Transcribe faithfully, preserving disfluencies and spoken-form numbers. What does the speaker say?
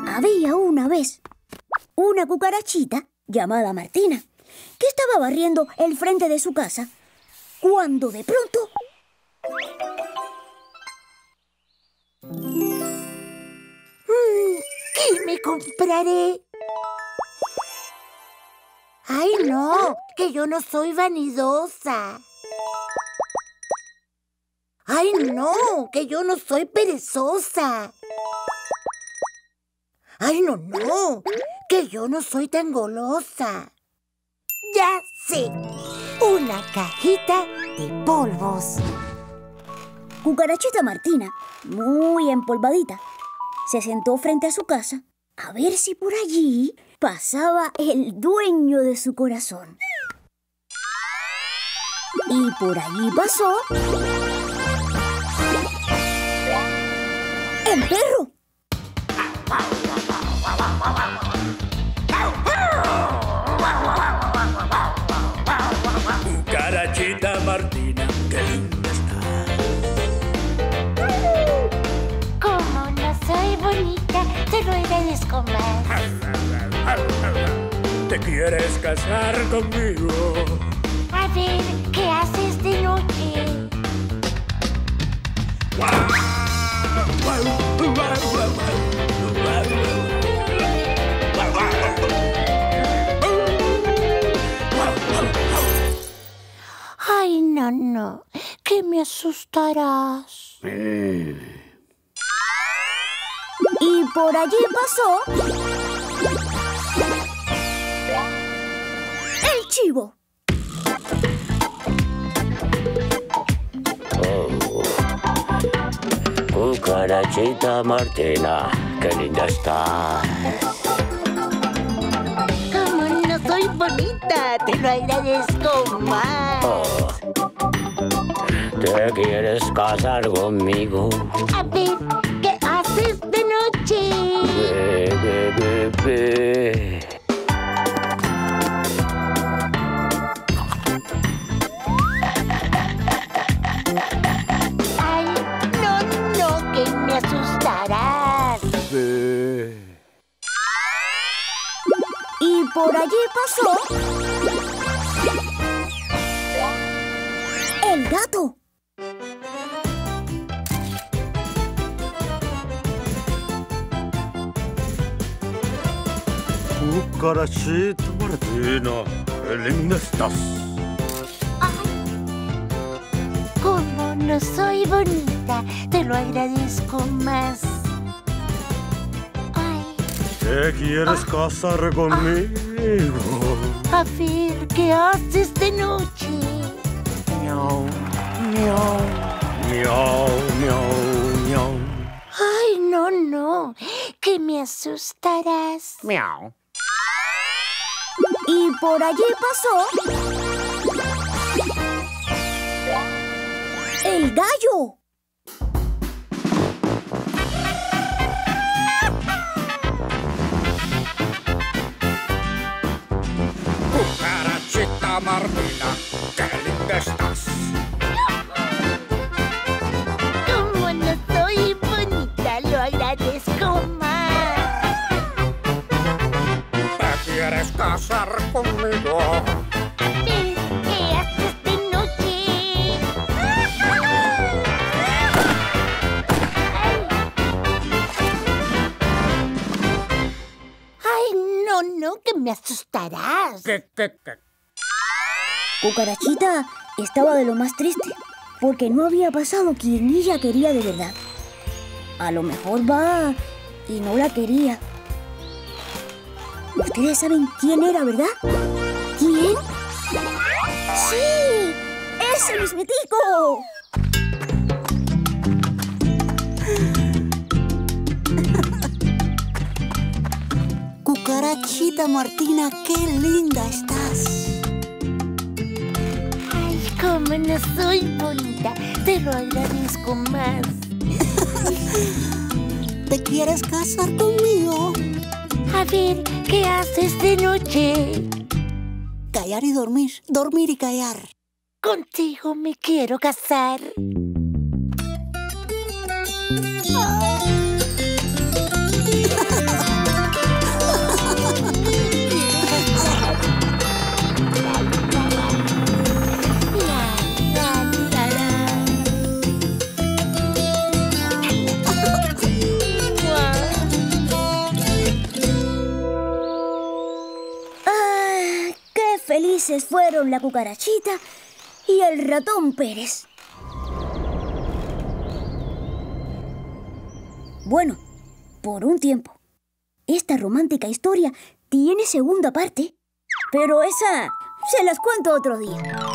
Había una vez una cucarachita llamada Martina que estaba barriendo el frente de su casa cuando de pronto... ¿Qué me compraré? ¡Ay, no! ¡Que yo no soy vanidosa! ¡Ay, no! ¡Que yo no soy perezosa! ¡Ay, no, no! ¡Que yo no soy tan golosa! ¡Ya sé! Una cajita de polvos. Cucarachita Martina, muy empolvadita, se sentó frente a su casa a ver si por allí pasaba el dueño de su corazón. Y por allí pasó... ¡el perro! Cucarachita Martina, qué linda estás. Como no soy bonita, te lo agradezco más. ¿Te quieres casar conmigo? A ver, ¿qué haces de noche? Ay, no, no, que me asustarás. Y por allí pasó... ¡el chivo! Cucarachita Martina, qué linda estás. Como no soy bonita, te lo agradezco más. Oh. ¿Te quieres casar conmigo? A ver, ¿qué haces de noche? Be, be, be, be. Ay, no, no, que me asustarás. Be. Y por allí pasó... ¡el gato! Cucarachita Martina, qué linda estás. Como no soy bonita, te lo agradezco más. Ay, ¿Te quieres casar conmigo? a ver, ¿qué haces de noche? Miau, miau, miau, miau, miau. Ay, no, no, que me asustarás. Miau. Y por allí pasó... ¡el gallo! Cucarachita Martina, qué linda estás. Como no soy bonita, lo agradezco más. ¿Te quieres casar conmigo? A ver, ¿qué haces de noche? Ay, no, no, que me asustarás. ¿Qué, qué, qué? Cucarachita estaba de lo más triste, porque no había pasado quien ella quería de verdad. A lo mejor va y no la quería. Ustedes saben quién era, ¿verdad? ¿Quién? ¡Sí! ¡Ese mismitico! Cucarachita Martina, qué linda estás. Ay, como no soy bonita, te lo agradezco más. ¿Te quieres casar conmigo? A ver, ¿qué haces de noche? Callar y dormir, dormir y callar. Contigo me quiero casar. pues fueron la cucarachita y el ratón Pérez. Bueno, por un tiempo. Esta romántica historia tiene segunda parte, pero esa se las cuento otro día.